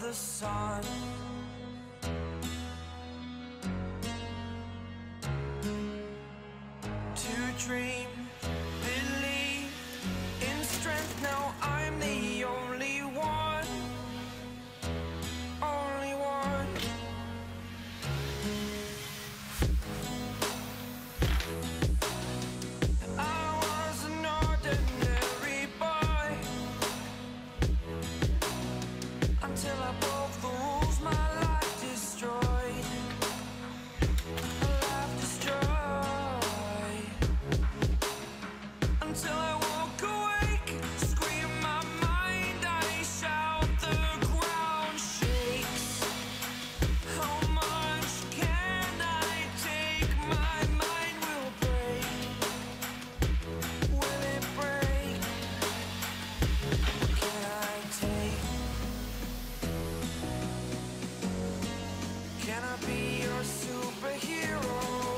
the sun. To dream, believe in strength. Now I'm the only one, only one. I was an ordinary boy until I broke the rules, my life destroyed. My life destroyed. Until I woke awake, scream my mind, I shout, the ground shakes. How much can I take? My mind will break. Will it break? What can I take? Can I be your superhero?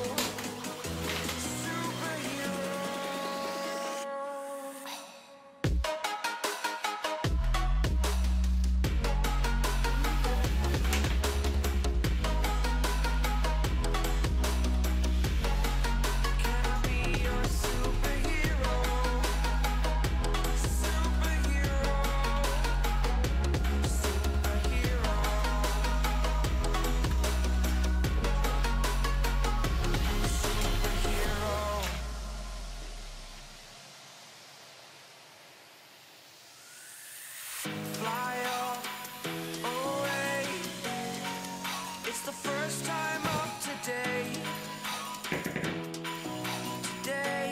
Fly up, away. It's the first time of today. Today.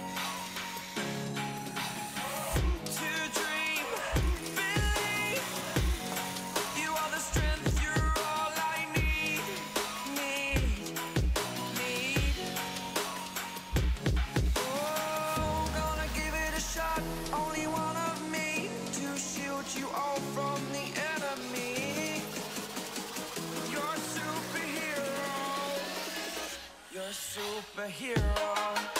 To dream, believe. You are the strength, you're all I need. Need. Oh, gonna give it a shot. Only one of me to shield you all from the enemy. You're a superhero. You're a superhero.